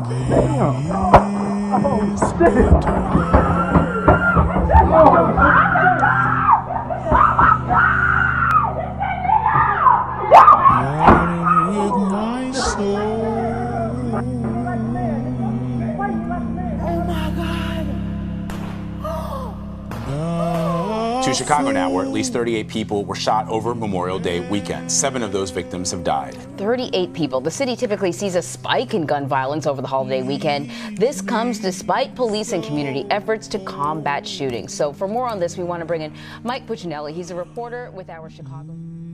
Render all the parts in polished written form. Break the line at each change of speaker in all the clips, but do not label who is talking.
To Chicago now, where at least 38 people were shot over Memorial Day weekend. 7 of those victims have died.
38 people. The city typically sees a spike in gun violence over the holiday weekend. This comes despite police and community efforts to combat shootings. So for more on this, we want to bring in Mike Puccinelli. He's a reporter with our Chicago.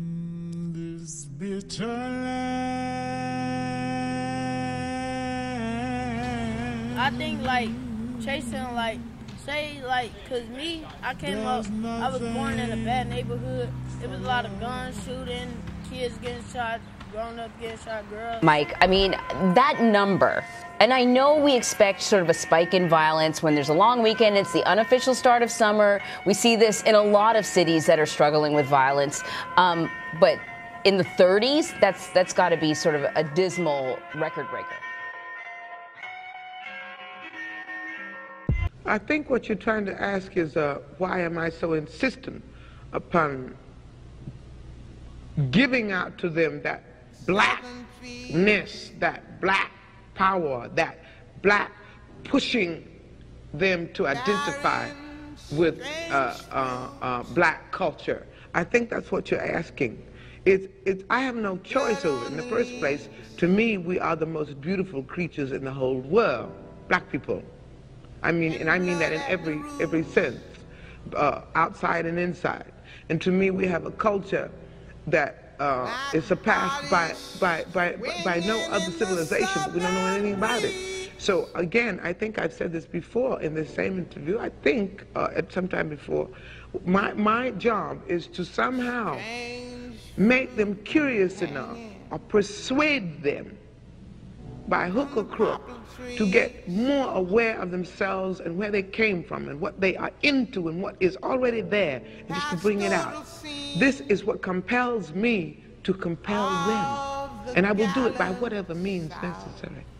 I think chasing say, cause me, I came up, I was born in a bad neighborhood. There was a lot of guns, shooting, kids getting shot, grown up getting shot, girls.
Mike, I mean, that number, and I know we expect sort of a spike in violence when there's a long weekend. It's the unofficial start of summer. We see this in a lot of cities that are struggling with violence. But in the 30s, that's got to be sort of a dismal record breaker.
I think what you're trying to ask is why am I so insistent upon giving out to them that blackness, that black power, that black pushing them to identify with black culture. I think that's what you're asking. I have no choice over it. In the first place, to me, we are the most beautiful creatures in the whole world, black people. I mean, and I mean that in every sense, outside and inside. And to me, we have a culture that is surpassed by no other civilization, but we don't know anything about it. So again, I think I've said this before in this same interview, I think at some time before, my job is to somehow make them curious enough or persuade them by hook or crook to get more aware of themselves and where they came from and what they are into and what is already there, and just to bring it out. This is what compels me to compel them, and I will do it by whatever means necessary.